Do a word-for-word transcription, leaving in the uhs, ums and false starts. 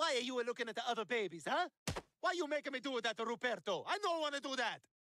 Why are you looking at the other babies, huh? Why you making me do that to Ruperto? I don't want to do that.